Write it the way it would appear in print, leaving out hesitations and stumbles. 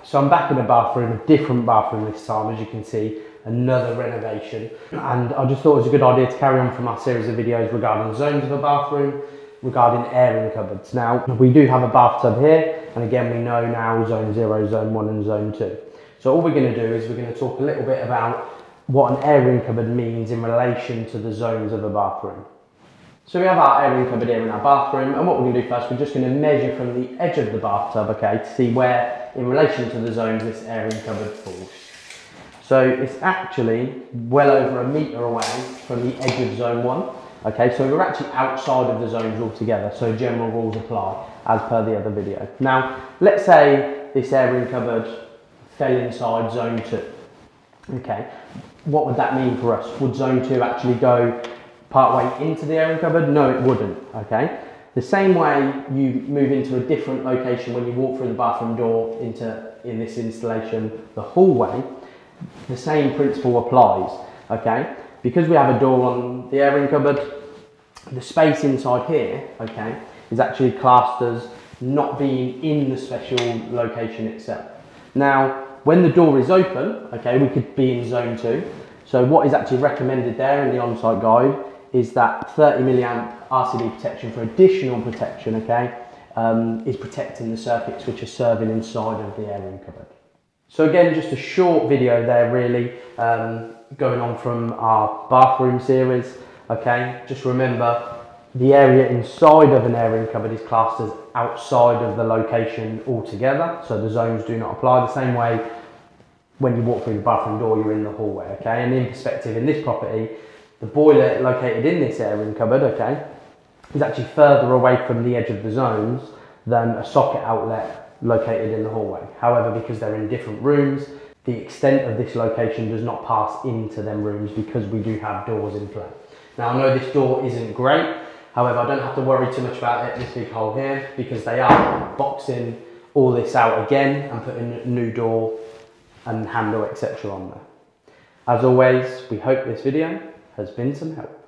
So I'm back in the bathroom, a different bathroom this time, as you can see, another renovation. And I just thought it was a good idea to carry on from our series of videos regarding zones of a bathroom, regarding airing cupboards. Now, we do have a bathtub here, and again, we know now zone 0, zone 1 and zone 2. So all we're going to do is we're going to talk a little bit about what an airing cupboard means in relation to the zones of a bathroom. So we have our airing cupboard here in our bathroom, and what we're going to do first, we're just going to measure from the edge of the bathtub, okay, to see where, in relation to the zones, this airing cupboard falls. So it's actually well over a metre away from the edge of zone 1, okay, so we're actually outside of the zones altogether, so general rules apply as per the other video. Now, let's say this airing cupboard fell inside zone 2, okay, what would that mean for us? Would zone 2 actually go part way into the airing cupboard? No, it wouldn't, okay? The same way you move into a different location when you walk through the bathroom door in this installation, the hallway, the same principle applies, okay? Because we have a door on the airing cupboard, the space inside here, okay, is actually classed as not being in the special location itself. Now, when the door is open, okay, we could be in zone 2. So what is actually recommended there in the on-site guide is that 30 milliamp RCD protection for additional protection, okay, is protecting the circuits which are serving inside of the airing cupboard. So again, just a short video there really, going on from our bathroom series, okay. Just remember, the area inside of an airing cupboard is classed as outside of the location altogether, so the zones do not apply. The same way when you walk through the bathroom door, you're in the hallway, okay. And in perspective, in this property, the boiler located in this airing cupboard, okay, is actually further away from the edge of the zones than a socket outlet located in the hallway. However, because they're in different rooms, the extent of this location does not pass into them rooms because we do have doors in play. Now, I know this door isn't great, however, I don't have to worry too much about it, this big hole here, because they are boxing all this out again and putting a new door and handle, etc. on there. As always, we hope this video has been some help.